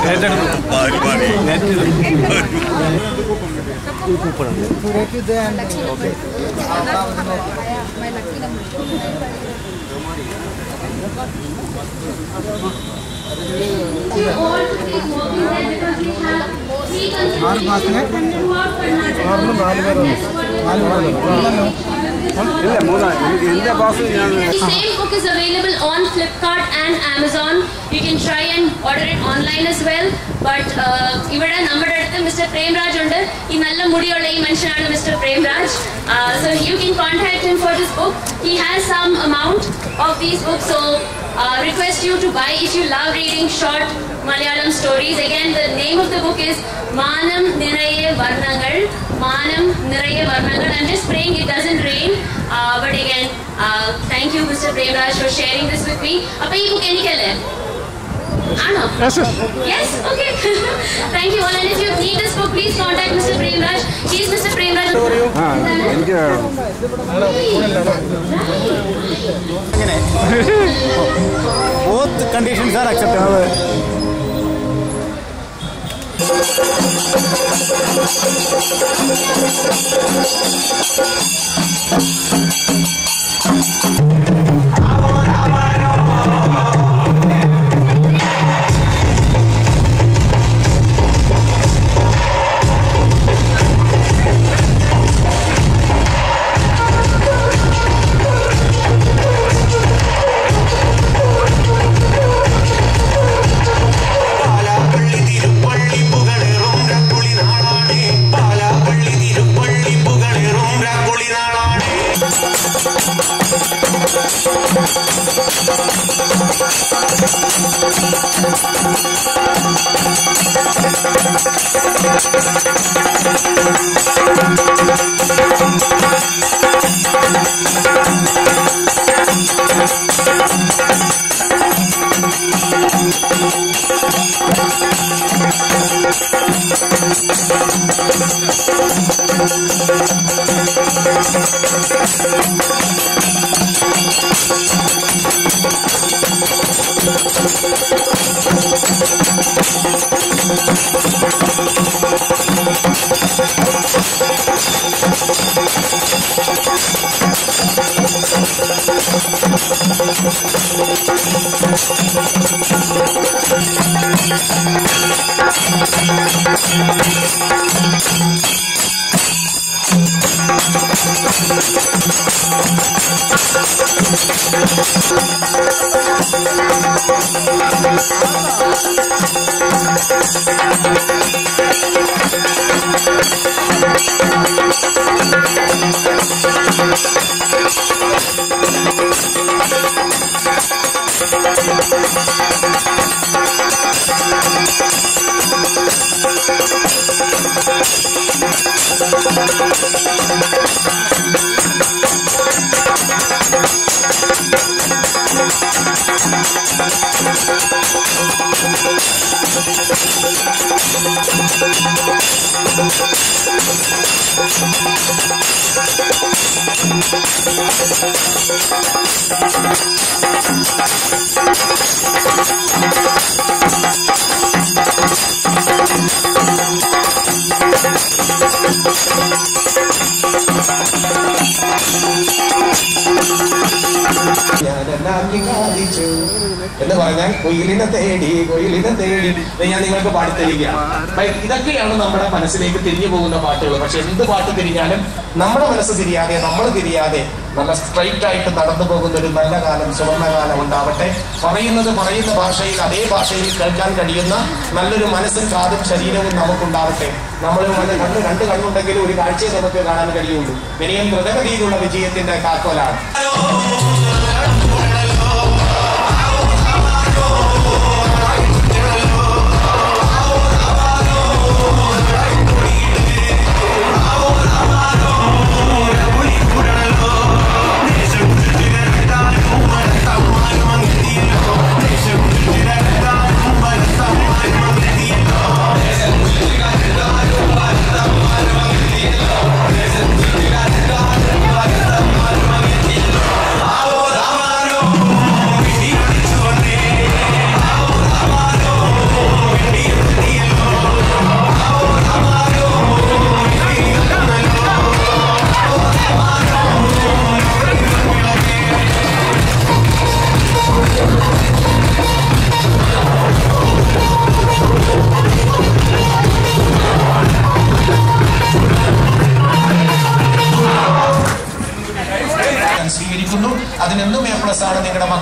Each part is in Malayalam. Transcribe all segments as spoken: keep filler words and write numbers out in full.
The same book is available on Flipkart and Amazon. You can try and order it online as well. But ഇവിടെ നമ്മുടെ അടുത്ത് Mister Premraj ഉണ്ട്. ഈ നല്ല മുടിയുള്ള ഈ മനുഷ്യനാണ് Mister Premraj. So you can contact him for this book. He has some amount of these books. So uh, request you to buy if you love reading short Malayalam stories. Again, the name of the book is Manam Niraye Varnangal. Manam Niraye Varnangal. I'm just praying it doesn't rain. Uh, but again, uh, thank you, Mister Premraj, for sharing this with me. Appa, ee book enikku alle? Ano? Yes, sir. Yes? Okay. Thank you all. And if you need this book, please contact Mister Premraj. He is Mister Premraj. Ah, enike both conditions are acceptable. എന്ന് പറഞ്ഞാൽ കൊയിലിനെ തേടി കൊയിലിനെ തേടി ഞാൻ നിങ്ങൾക്ക് പാടിത്തരികയാണ്. ഇതൊക്കെയാണ് നമ്മുടെ മനസ്സിലേക്ക് തിരിഞ്ഞു പോകുന്ന പാട്ടുകൾ. പക്ഷെ എന്ത് പാട്ട് തിരിഞ്ഞാലും നമ്മുടെ മനസ്സ് തിരിയാതെ നമ്മൾ തിരിയാതെ നല്ല സ്ട്രൈറ്റ് ആയിട്ട് നടന്നു പോകുന്ന ഒരു നല്ല കാലം, സുവർണകാലം ഉണ്ടാവട്ടെ. പറയുന്നത് പറയുന്ന ഭാഷയിൽ അതേ ഭാഷയിൽ കേൾക്കാൻ കഴിയുന്ന നല്ലൊരു മനസ്സും കാതും ശരീരവും നമുക്കുണ്ടാവട്ടെ. നമ്മൾ കണ്ണ് രണ്ട് കണ്ണുണ്ടെങ്കിലും ഒരു കാഴ്ചയെ നമുക്ക് കാണാൻ കഴിയുള്ളൂ. ഇനിയും ദ്രുതഗതിയിലുള്ള വിജയത്തിന്റെ കാക്കോലാണ്. Ah!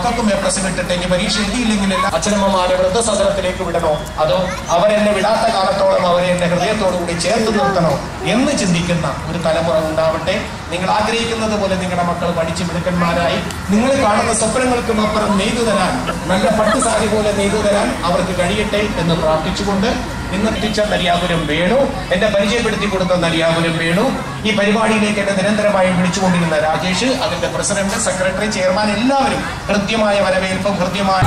മക്കൾക്കും എ പ്ലസ് കിട്ടട്ടെ, ഇനി പരീക്ഷ എഴുതിയില്ലെങ്കിലല്ല അച്ഛനമ്മമാരെ വൃദ്ധസദനത്തിലേക്ക് വിടണോ, അതോ അവരെന്നെ വിടാത്ത കാലത്തോളം അവരെ എന്റെ ഹൃദയത്തോടുകൂടി ചേർത്ത് നിർത്തണോ എന്ന് ചിന്തിക്കുന്ന ഒരു തലമുറ ഉണ്ടാവട്ടെ. നിങ്ങൾ ആഗ്രഹിക്കുന്നത് പോലെ നിങ്ങളുടെ മക്കൾ പഠിച്ചു മിടുക്കന്മാരായി നിങ്ങൾ കാണുന്ന സ്വപ്നങ്ങൾക്കും അപ്പുറം നെയ്തു തരാൻ, നല്ല പട്ടുസാരി പോലെ നെയ്തു തരാൻ അവർക്ക് കഴിയട്ടെ എന്ന് പ്രാർത്ഥിച്ചുകൊണ്ട് ഇന്ന് ടീച്ചർ നരിയാപുരം വേണു, എന്നെ പരിചയപ്പെടുത്തി കൊടുത്ത നരിയാപുരം വേണു, ഈ പരിപാടിയിലേക്ക് എന്നെ നിരന്തരമായി വിളിച്ചുകൊണ്ടിരുന്ന രാജേഷ്, അതിന്റെ പ്രസിഡന്റ്, സെക്രട്ടറി, ചെയർമാൻ എല്ലാവരും കൃത്യമായ വരവേൽപ്പും കൃത്യമായ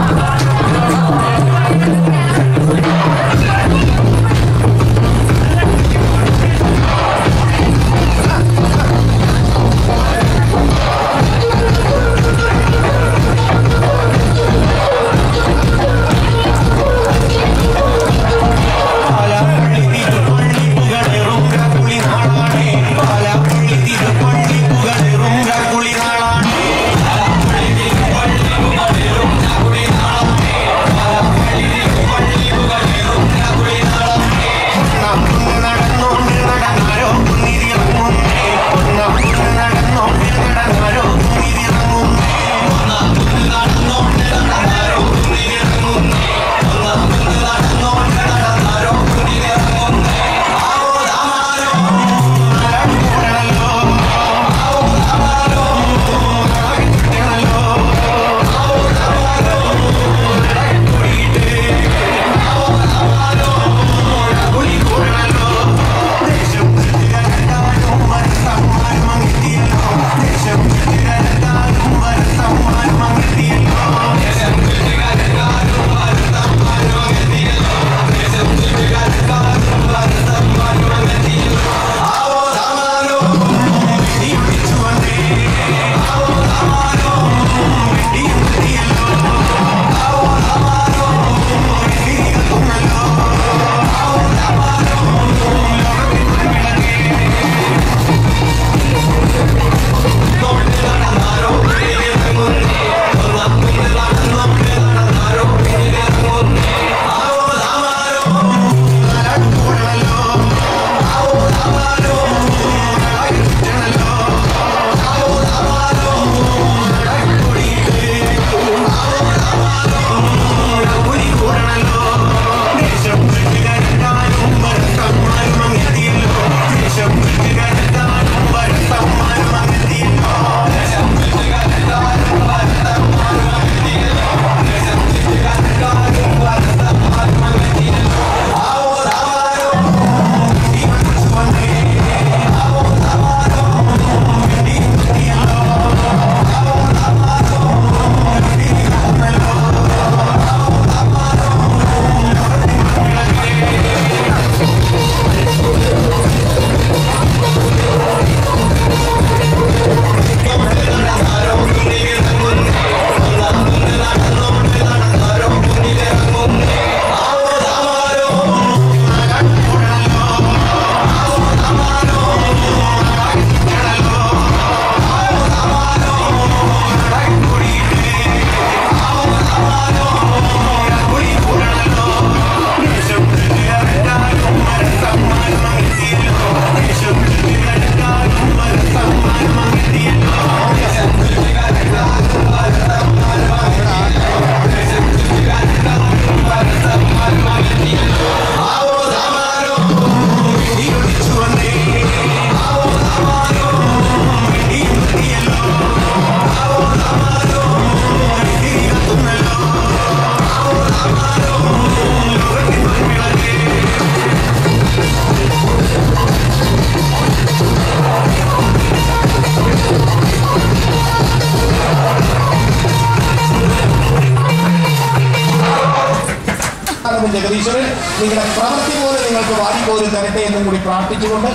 ജഗദീശ്വരൻ നിങ്ങളുടെ പ്രവൃത്തി പോലെ നിങ്ങൾക്ക് വാരിക്കോരി തരട്ടെ എന്നും കൂടി പ്രാർത്ഥിച്ചുകൊണ്ട്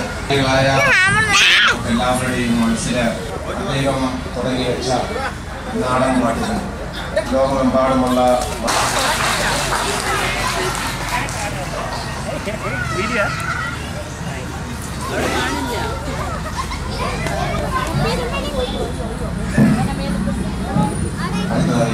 എല്ലാവരുടെയും മനസ്സില് അദ്ദേഹം തുടങ്ങി വെച്ച നാടൻ പാട്ടുകൾ ലോകമെമ്പാടുമുള്ള അടുത്തതായി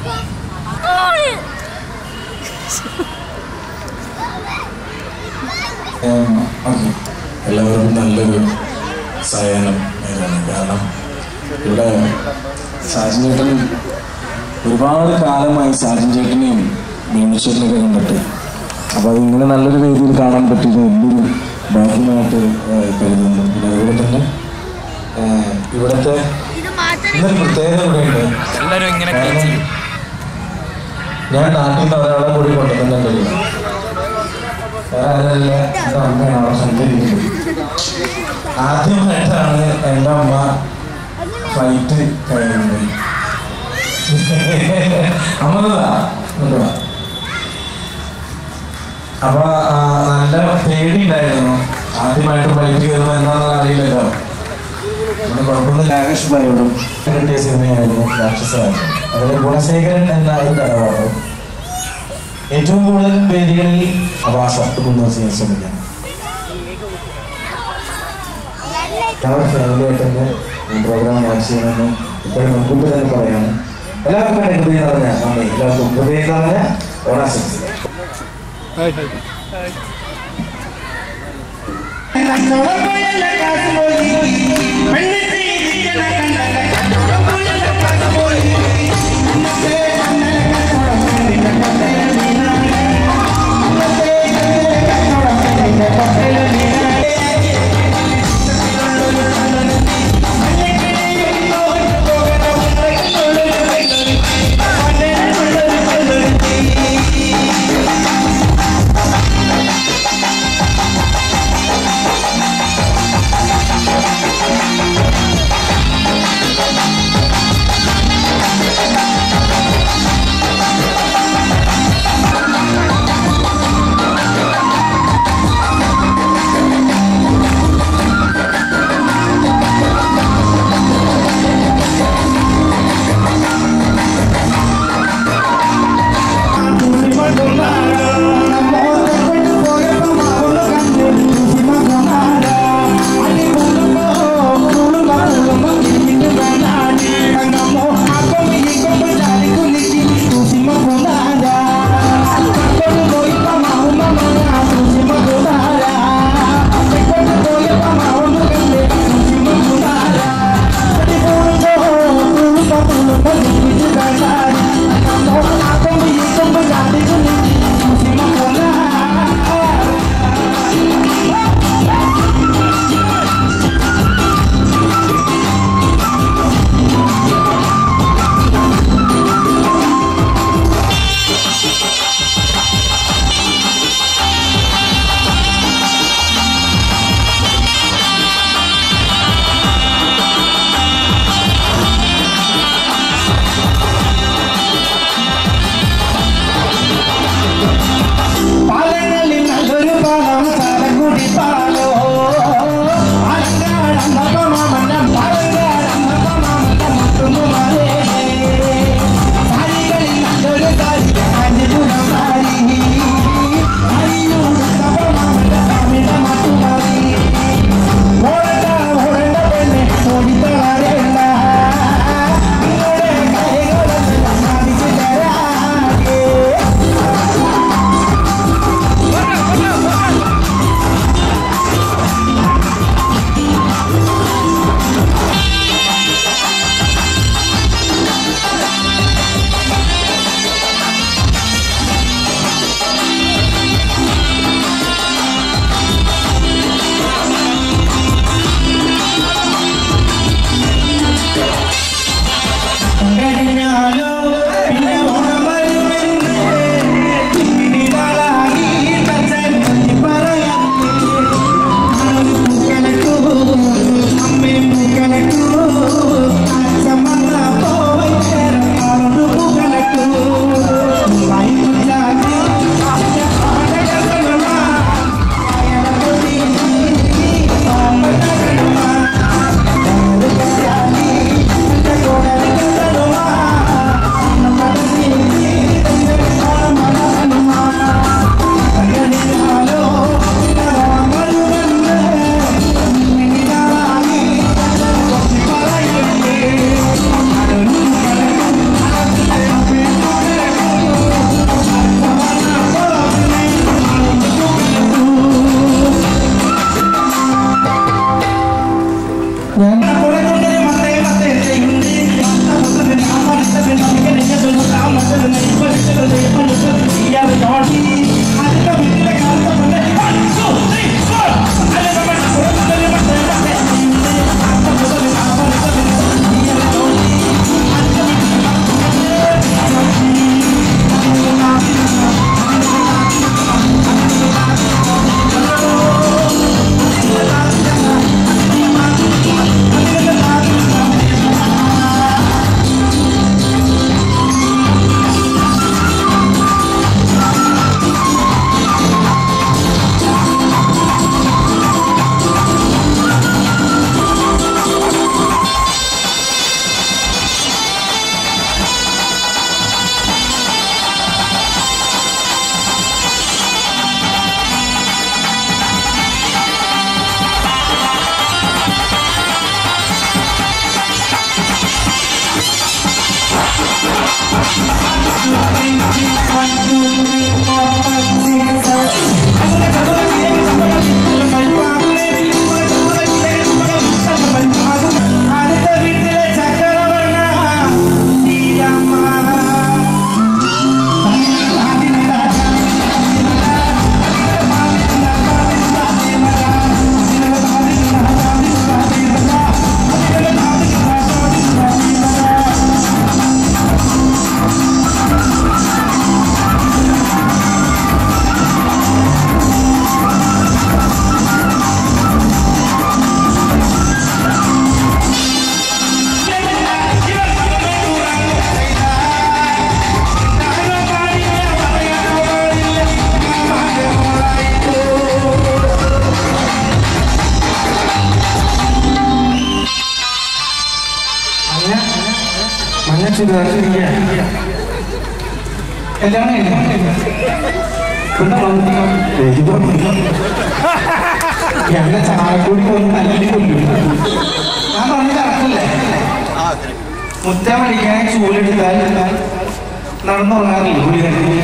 എല്ലാവർക്കും നല്ലൊരു സായാഹ്നം നേരാണ്. കാരണം ഇവിടെ സാജനേട്ടൻ ഒരുപാട് കാലമായി സാജൻ ചേട്ടനെയും മീനുച്ചേട്ടനെയൊക്കെ കണ്ടിട്ട്. അപ്പോൾ അതിങ്ങനെ നല്ലൊരു രീതിയിൽ കാണാൻ പറ്റിയത് വലിയൊരു ഭാഗ്യമായിട്ട് കരുതുന്നു. പിന്നെ അതുപോലെ തന്നെ ഇവിടുത്തെ ഇന്നൊരു പ്രത്യേകത ഇവിടെയുണ്ട്. ഞാൻ നാട്ടിൽ നിന്ന് ഒരാളെ കൂടി കൊണ്ടുവന്നിട്ടുണ്ടല്ലോ. വേറെ ആരല്ല, എൻ്റെ അമ്മയാണ് അവിടെ സഞ്ചരിക്കുന്നത്. ആദ്യമായിട്ടാണ് എൻ്റെ അമ്മ ഫ്ലൈറ്റ് കഴിയുന്നത്. അമ്മതാ അപ്പൊ നല്ല പേടി ഉണ്ടായിരുന്നു. ആദ്യമായിട്ട് ഫ്ലൈറ്റ് കയറുമ്പോൾ എന്താണെന്ന് അറിയില്ലല്ലോ. കുഴപ്പമൊന്നും രാകേഷ് ഭായിയോടും കിട്ടിയ സിനിമയായിരുന്നു രാക്ഷസരാജൻ. അതിൽ ഗുണശേഖരൻ എന്ന ഒരു കഥാപാത്രം ഏറ്റവും കൂടുതൽ വേദികളിൽ അഭാസം കൊണ്ടുവന്ന് ശ്രമിക്കാം. ഞങ്ങളുടെ ഫാമിലിയായിട്ട് തന്നെ പ്രോഗ്രാം വാച്ച് ചെയ്യണമെന്ന് ഇപ്പോഴും മുൻകൂട്ടി തന്നെ പറയാണ്. എല്ലാവർക്കും എൻ്റെ ഹൃദയം നിറഞ്ഞ നന്ദി. എല്ലാവർക്കും ഹൃദയം നിറഞ്ഞ ഓണാശംസ. കല്യാണം എന്നെ ചാലക്കൂടി കൊണ്ട് നല്ല കൊല്ലും. ഞാൻ പറഞ്ഞ കറക്റ്റല്ലേ? മുറ്റം പഠിക്കാൻ ചൂലെടുത്താൽ നടന്നുറങ്ങാറില്ല പുള്ളി തന്നെ.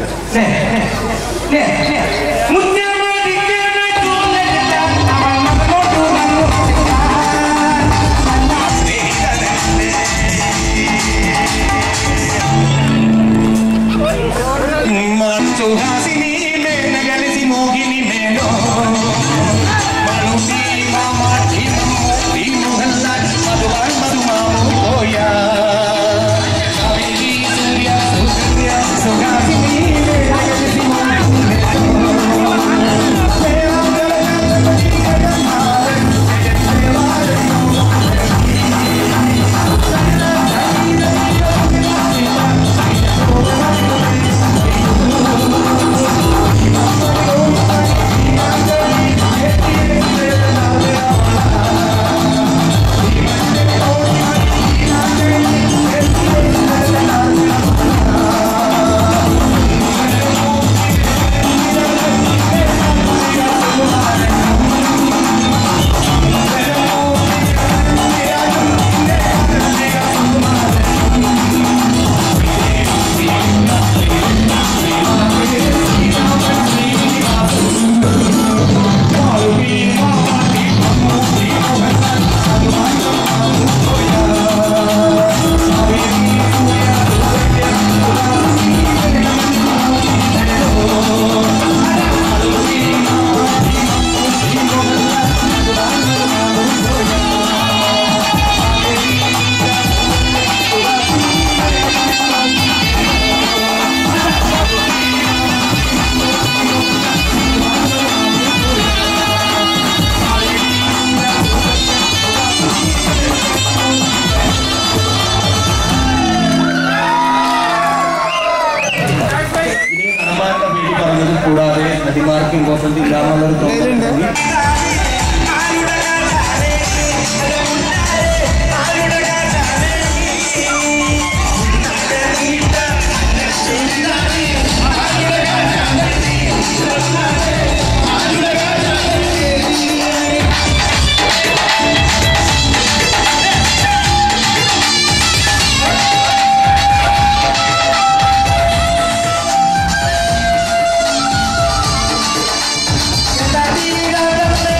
കൂടാതെ നടിമാർക്ക് ഇമ്പോർട്ടൻസ് ഇല്ലാന്നുള്ളൊരു തോന്നലുണ്ട്. Thank you.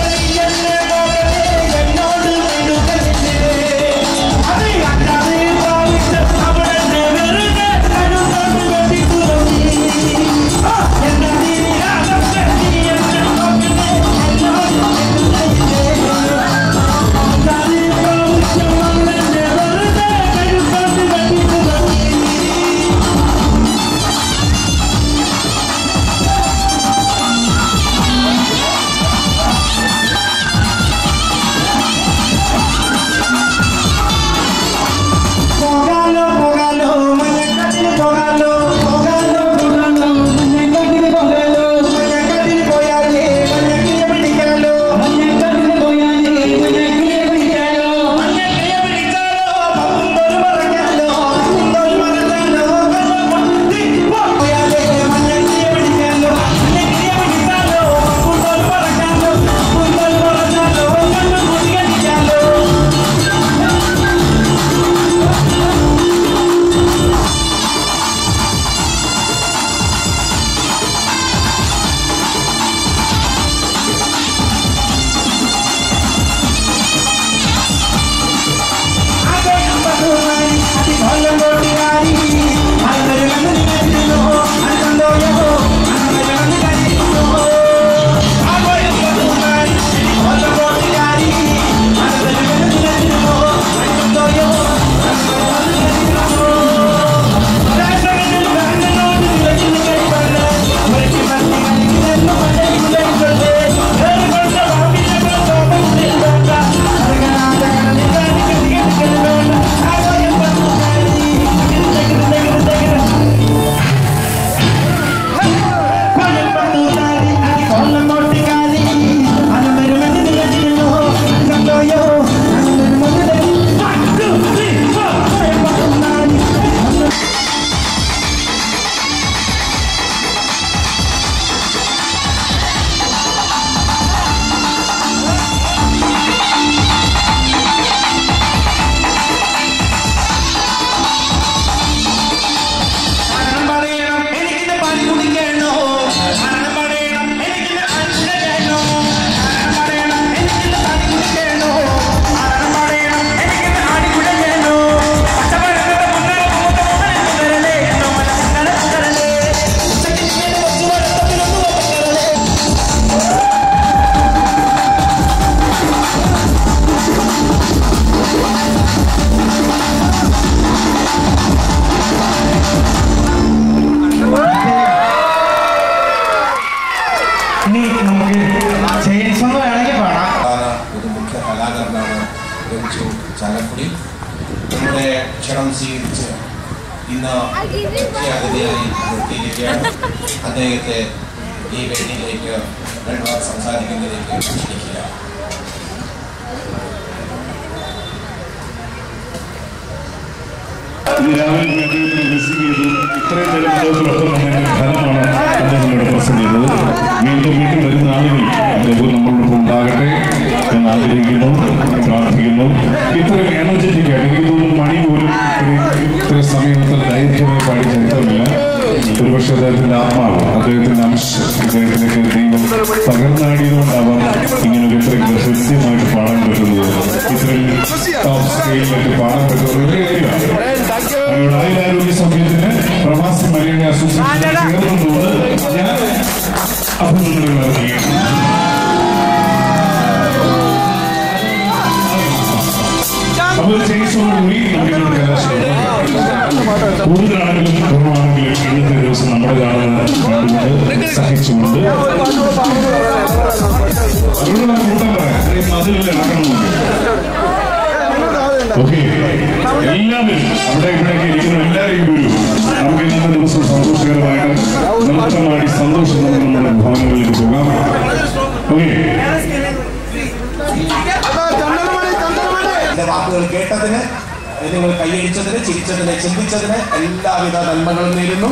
ഇനി നമുക്ക് ചെയിൻസ് ഒന്ന് വേണമെങ്കിൽ പാടാം. ഒരു മുഖ്യ കലാകാരനാണ് രഞ്ജു ചാലക്കുടി. നമ്മുടെ ക്ഷണം സ്വീകരിച്ച് ഇന്ന് മുഖ്യ അതിഥിയായി എത്തിയിരിക്കുകയാണ്. അദ്ദേഹത്തെ ഈ വേദിയിലേക്ക് രണ്ടു വാക്ക് സംസാരിക്കുന്നതിലേക്ക് ക്ഷണിക്കുക. ഇത് രാവിലെ അദ്ദേഹത്തിന് റിസീവ് ചെയ്തു. ഇത്രയും ജനപ്രതിനിധികളൊക്കെ നമ്മുടെ ഫലമാണ് അദ്ദേഹം ഇവിടെ പ്രസന്റ് ചെയ്തത്. വീണ്ടും വീണ്ടും വരുന്ന ആളുകൾ അദ്ദേഹം നമ്മളോടൊപ്പം ഉണ്ടാകട്ടെ എന്ന് ആഗ്രഹിക്കുന്നു, പ്രാർത്ഥിക്കുന്നു. ഇത്രയും എനർജറ്റിക് ആയിട്ട് എനിക്ക് തോന്നുന്നു മണി പോലും ഇത്രയും സമയത്തിൽ ദൈർഘ്യമായി പാടി ചരിത്രമില്ല. ഒരുപക്ഷെ അദ്ദേഹത്തിന്റെ ആത്മാവ്, അദ്ദേഹത്തിന്റെ അംശം ഇദ്ദേഹത്തിലേക്ക് ദൈവം പകർന്നാടിയതുകൊണ്ടാവാം ഇങ്ങനെ ഒരു ഇത്രയും ഹൃദ്യമായിട്ട് പാടാൻ പറ്റുന്നത്. ഇത്രയും ടോപ്പ് സ്കെയിലിലേക്ക് പാടാൻ പറ്റുന്നത് ആരോഗ്യ സൗകര്യത്തിന് പ്രവാസി മലയാളി അസോസിയേഷൻ ചേർന്നുകൊണ്ട് ഞാൻ അഭിനന്ദനങ്ങൾ അറിയിക്കുന്നു. അപ്പോൾ ചെയ്സോടുകൂടി നമ്മുടെ കലാശാല കൂടുതലാണെങ്കിലും കുറവാണെങ്കിലും ഇന്നത്തെ ദിവസം നമ്മുടെ കാണുന്ന കണ്ടുകൊണ്ട് സഹിച്ചുകൊണ്ട് അവരോട് കൂട്ടം പറയാം. അതിൽ ഇറക്കണമെന്നുണ്ട്. ഓക്കെ, എല്ലാവരും അവിടെ ഇവിടെയൊക്കെ ഇരിക്കുന്ന എല്ലാവരും വരും. നമുക്ക് ഇന്നത്തെ ദിവസം സന്തോഷകരമായിട്ട് നൃത്തമാടി സന്തോഷം നമ്മുടെ ഭവനങ്ങളിലേക്ക് പോകാം. ഓക്കെ, എന്റെ വാക്കുകൾ കേട്ടതിന്, നിങ്ങൾ കൈയടിച്ചതിന്, ചിരിച്ചതിന്, ചിന്തിച്ചതിന് എല്ലാവിധ നന്മകളും നേരുന്നു.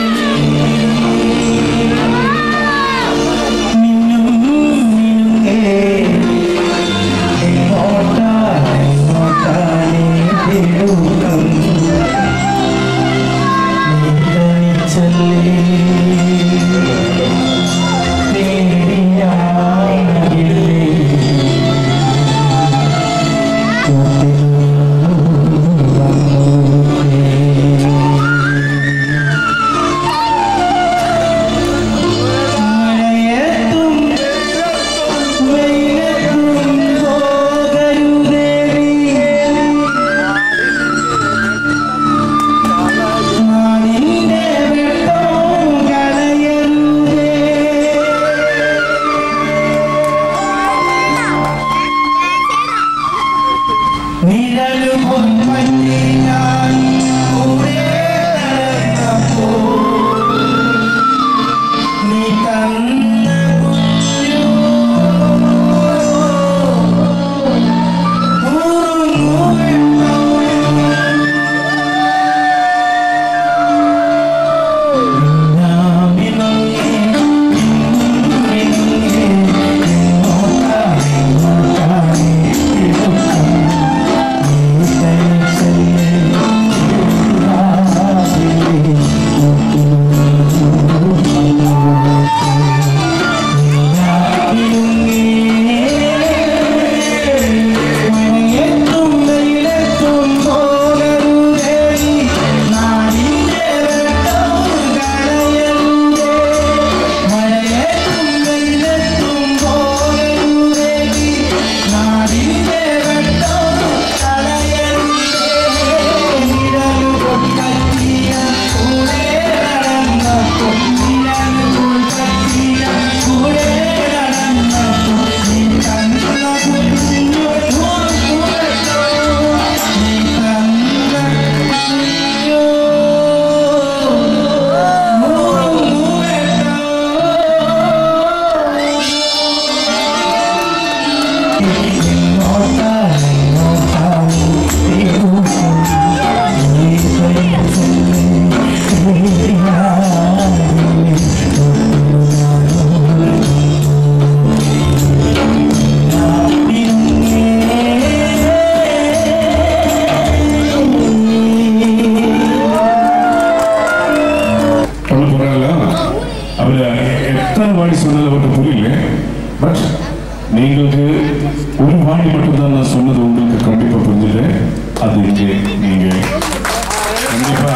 நீங்களுக்கு ஒரு வாணி மட்டும்தான் நான் சொன்னது உங்களுக்கு கண்டிப்பா புரிஞ்சது. அது இங்கே நீங்க கண்டிப்பா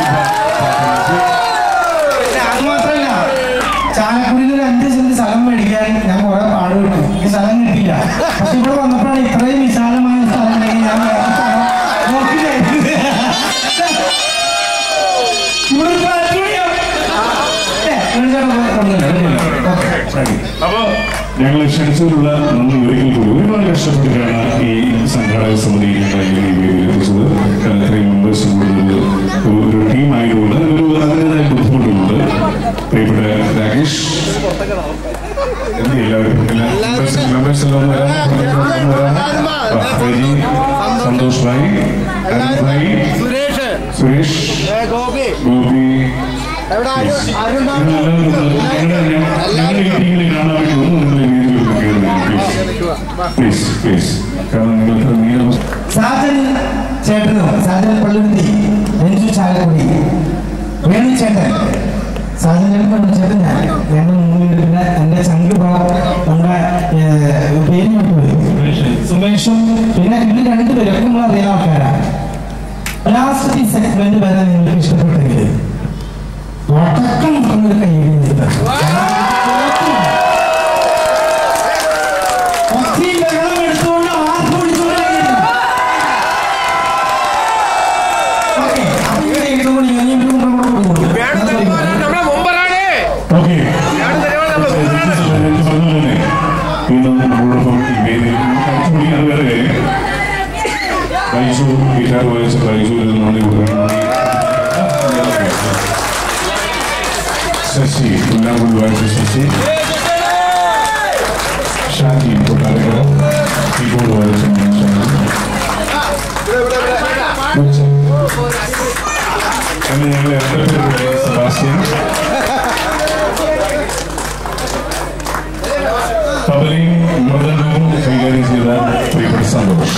അത് മാത്രല്ല ചാലക്കുടിയിൽ ഒരു അഞ്ച് സെന്റ് സ്ഥലം മേടിക്കാൻ ഞാൻ കുറെ പാട് കിട്ടും. ഈ സ്ഥലം കിട്ടില്ല. പക്ഷെ ഇവിടെ വന്നപ്പോഴാണ് ഇത്രയും വിശാലമായ സ്ഥലം ഉണ്ടെങ്കിൽ ഞാൻ നോക്കില്ലേ ഇവിടെ അപ്പൊ ഞങ്ങളെ ക്ഷണിച്ചതിലുള്ള നന്ദി ഒരിക്കൽ കൂടി. ഒരുപാട് കഷ്ടപ്പെട്ടിട്ടാണ് ഈ സംഘാടക സമിതി എത്തിച്ചത്. ഇത്രയും മെമ്പേഴ്സ് കൂടുതൽ ഒരു ടീമായതുകൊണ്ട് ഒരു അതിൻ്റെതായ ബുദ്ധിമുട്ടുണ്ട്. പ്രിയപ്പെട്ട രാകേഷ്, എല്ലാവരും മെമ്പേഴ്സ് എല്ലാം റെജി, സന്തോഷ് ഭായി, അരുൺ ഭായി, സുരേഷ്, ഗോപി, ഞങ്ങളുടെ ഈ ടീമിനെ കാണാൻ വേണ്ടി ഒന്നും നിങ്ങളെ വീഡിയോയിലൊക്കെ കയറുന്നു പ്ലീസ് പ്ലീസ്. കാരണം നിങ്ങൾക്ക് നീളം സാജൻ ചേട്ടനോ സാജൻ പള്ളുരുത്തി, രഞ്ജു ചാലക്കുടി, വേണു ചേട്ടൻ, സാജൻ ചേട്ടൻ പള്ളു ചേട്ടൻ, ഞാൻ ഞങ്ങൾ മൂന്ന് പിന്നെ എൻ്റെ ചങ്ക് നമ്മുടെ പേര് പോയി സുമേഷും, പിന്നെ ഇതിൽ രണ്ടുപേരും ഒക്കെ നമ്മൾ അറിയുന്ന ആൾക്കാരാണ്. ലാസ്റ്റ് ഈ സെഗ്മെന്റ് വരെ നിങ്ങൾക്ക് ഇഷ്ടപ്പെട്ടെങ്കിൽ വടക്കം പറഞ്ഞൊരു കൈയ്യടി വെള്ളം എടുത്തുകൊണ്ട് ആർക്കും പിടിച്ചുകൊണ്ട് ബൈജു ഗിറ്റാർ വായിച്ച ബൈജുവിൽ നന്ദി കൊടുക്കണം. ശശി പുല്ലാങ്കുൽ വായിച്ച ശശി, ഷാജി കൊട്ടാരക്കര കീബോർഡ് വായിച്ച അങ്ങനെ ഞങ്ങളെ സെബാസ്റ്റ്യൻ, തബലയും മൃദംഗവും കൈകാര്യം ചെയ്ത പ്രിയപ്പെട്ട സന്തോഷ്.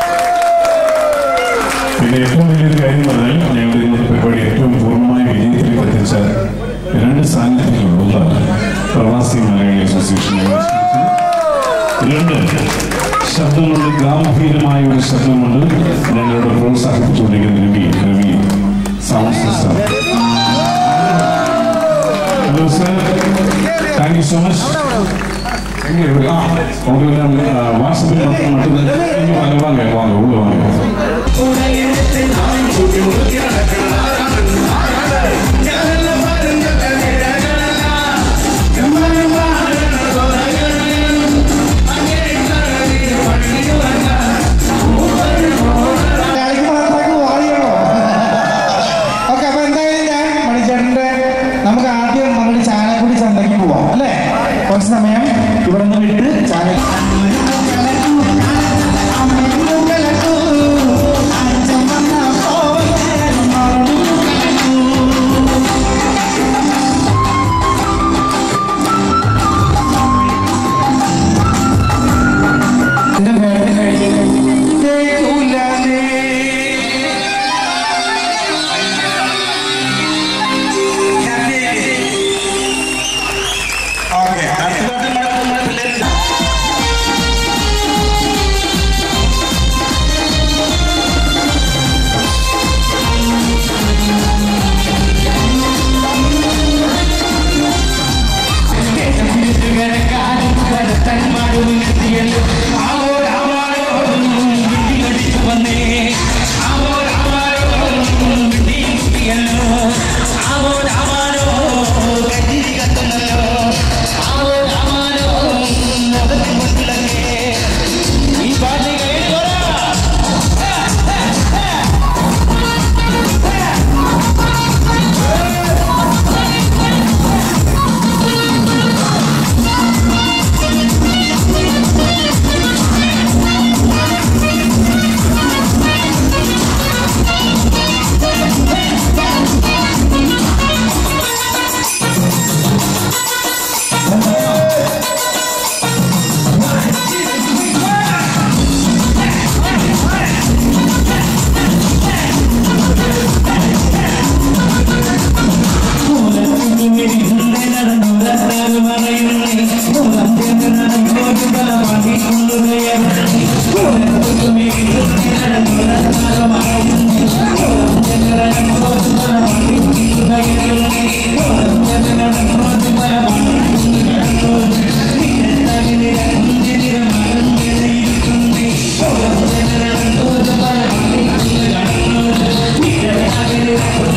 പിന്നെ ഏറ്റവും വലിയൊരു കാര്യം പറഞ്ഞാൽ ഞങ്ങളുടെ ഇന്നത്തെ പരിപാടി ഏറ്റവും പൂർണ്ണമായി വിജയത്തിലേക്ക് എത്തിച്ച രണ്ട് സാന്നിധ്യങ്ങളുണ്ട്. ഒന്നാണ് പ്രവാസി മലയാളി അസോസിയേഷൻ, രണ്ട് ശബ്ദമുണ്ട്, ഗാംഭീരമായ ഒരു ശബ്ദമുണ്ട് ഞങ്ങളുടെ പ്രോത്സാഹിപ്പിച്ചുകൊണ്ടിരിക്കുന്ന Ravi Ravi sound system. Hello sir, thank you so much. വാട്സപ്പിൽ മറ്റൊന്ന് വാങ്ങ വാങ്ങ വാങ്ങ ഉള്ള വാങ്ങ നമുക്ക് ആദ്യം നമ്മുടെ ചാലക്കുടി ചന്തയ്ക്ക് പോവാം അല്ലേ? കുറച്ച് സമയം ഇവിടെ നിന്ന് വിട്ട് ചാല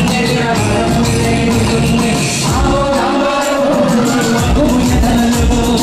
Oh,